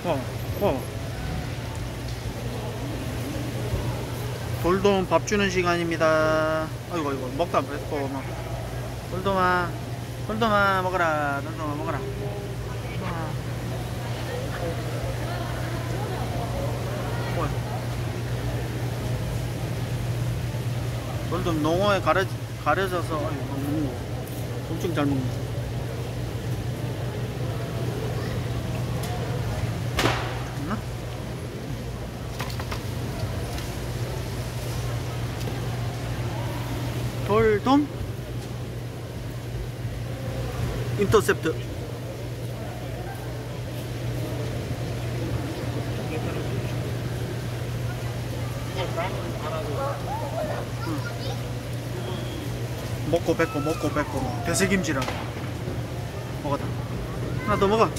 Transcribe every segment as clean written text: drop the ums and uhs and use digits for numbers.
어. 돌돔 밥 주는 시간입니다. 아이고, 아이고, 먹다 뱉고, 막. 돌돔아, 돌돔아, 먹어라. 돌돔아, 먹어라. 돌돔아. 어. 돌돔 농어에 가려져서, 아이고, 먹는 거. 엄청 잘 먹네. 됐나? 돌돔? 인터셉트. 먹고 뱉고 먹고 뱉고 배색임질하고 먹었다. 하나 더 먹어.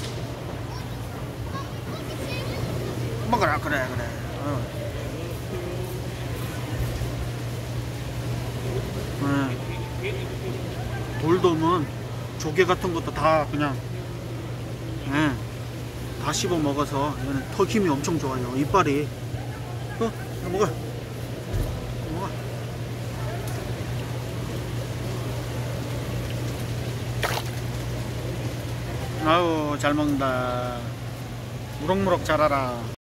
먹어라. 그래 그래. 돌돔은 조개 같은 것도 다 그냥 다 씹어 먹어서 얘는 턱 힘이 엄청 좋아요. 이빨이. 이거 먹어. 먹어. 아우 잘 먹는다. 무럭무럭 자라라.